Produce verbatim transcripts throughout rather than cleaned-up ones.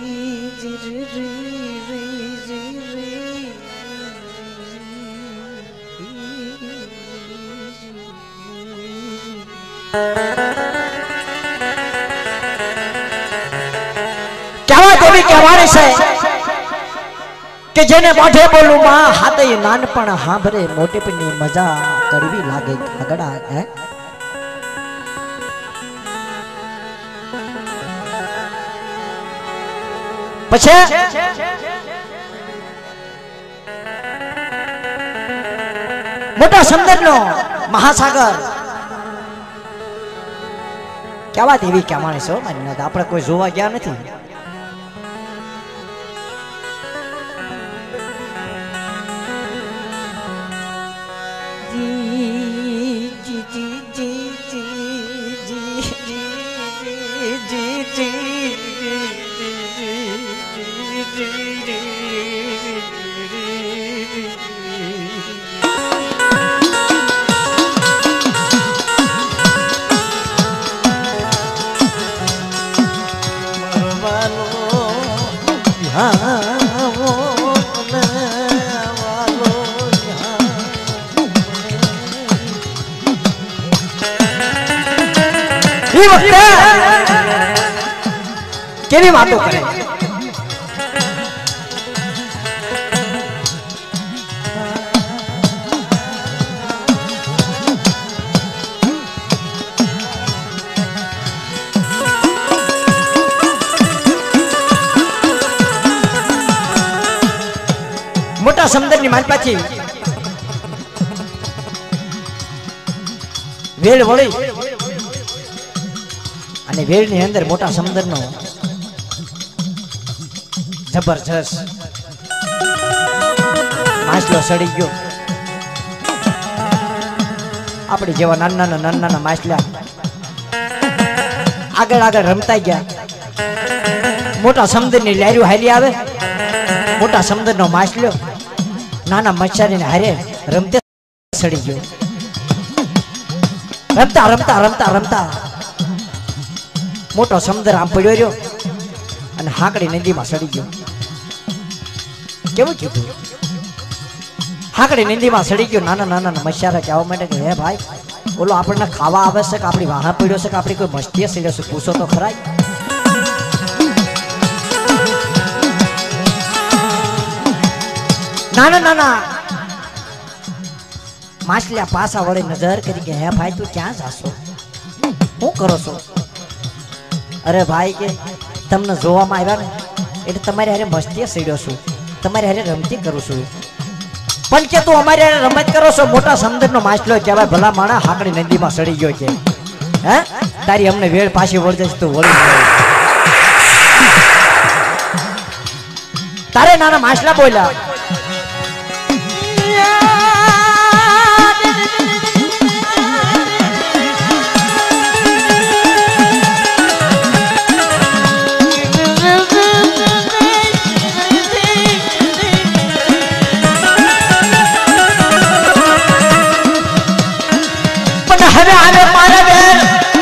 કેવા દેવી કહેવાય છે કે જેને મોઢે બોલું માં હાથે નાનપણ હાંભરે મોટેપણની મજા કરવી લાગે ઘગડા હે પછી મોટા સમુદ્રનો મહાસાગર કેવા દેવી કહેવાય છે મને આપણે કોઈ જોવા ગયા નથી કેવી વાતો કરે મોટા સમુદ્રની માલપાથી વેળ વળી અને વેળની અંદર મોટા સમુદ્રનો જબરજસ્ત માછલો સડી ગયો આપણે જેવા નાના નાના નાના માછલા આગળ આગળ રમતા ગયા મોટા સમુદ્રની લહેરો હાલી આવે મોટા સમુદ્રનો માછલો નાના મચ્છારીને હારે રમતે સડી ગયો રમતા રમતા રમતા રમતા મોટો સમુદ્ર આમ પડ્યો રહ્યો અને હાકડી નદીમાં સડી ગયો કેવું કીધું હાકડી નદીમાં સડી ગયો નાના નાના મચ્છારા કહેવા માટે કે હે ભાઈ ઓલો આપણને ખાવા આવે છે કે આપણી વાહા પડ્યો છે કે આપણી કોઈ મસ્તી સડ્યો છે પૂછો તો ખરા નાના નાના માછલિયા પાસા વડે નજર કરી કે હે ભાઈ તું ક્યાં જાશો શું કરો છો અરે ભાઈ કે તમને જોવામાં આવ્યા ને એટલે તમારે હારે મસ્તી સડ્યો છું તમારે હારે રમતી કરું છું પણ કે તું અમારે હારે રમત કરો છો મોટા સમુદ્રનો માછલો કહેવાય ભલા માણા હાકડી નદીમાં સડી ગયો છે હે તારી અમને વેળ પાછી વળી જશે તું વળી તારે નાના માછલા બોલ્યા હવે આવે મારા બેન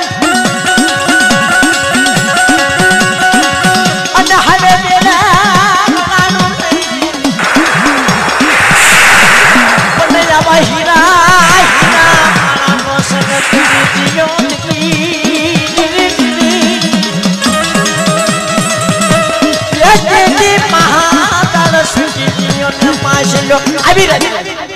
અને હવે બેના હીરા હીરા સગત મહાકાળ સુખી માછલો આવી રહી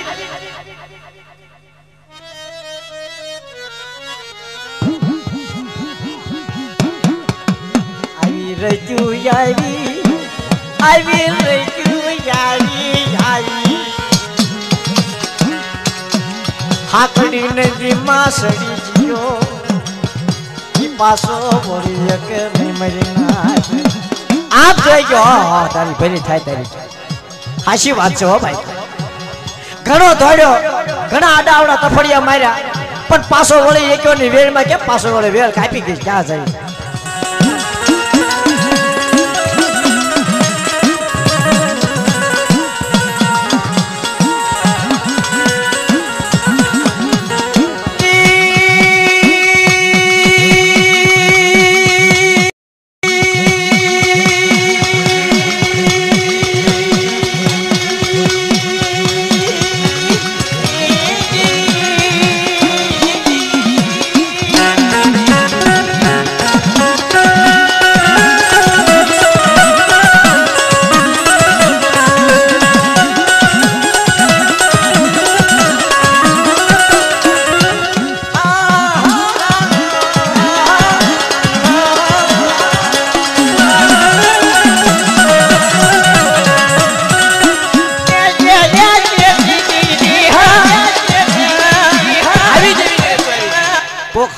રજુ યારી આવી રજુ યારી યારી હાકડી નદીમાં સડી ગયો ઈ પાછો વળી એક નહીં મરી ના આપ જોઈ ગયો તારી ભરી થાય તારી હાશી વાત છે હો ભાઈ ઘણો દોડ્યો ઘણા આડાવડા તફડિયા માર્યા પણ પાછો વળી એક્યો ની વેળમાં કેમ પાછો વળી વેળ કાપી ગઈ ક્યાં જાય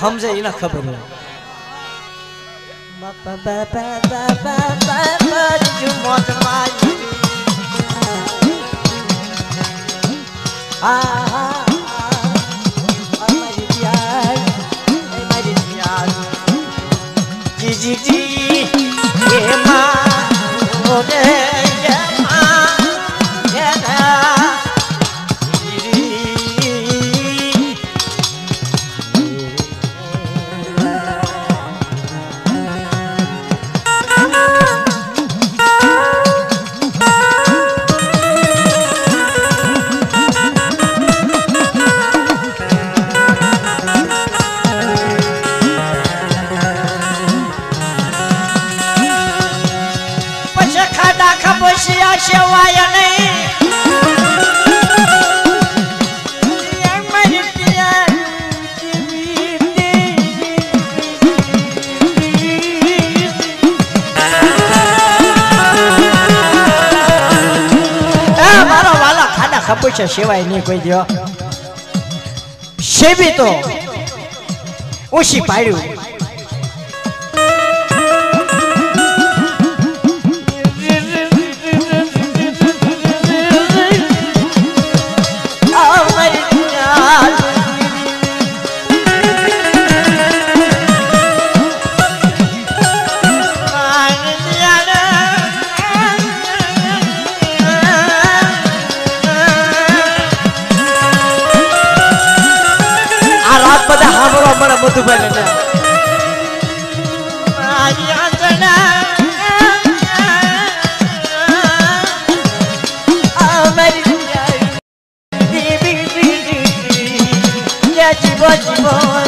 समझे इना खबर है बापा बापा बापा बापा जो मौत मारी आ आ हमारी प्यार हमारी प्यार जी जी जी ये माँ ओरे ये माँ ये ना Bosya shawaya nahi मारो वाला खाना खबोशा शिवाय नहीं कोई दियो शेबी तो उसी पाड़ू बड़ा मधु बने जीवन जीवन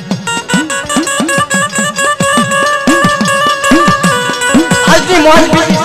मौज भी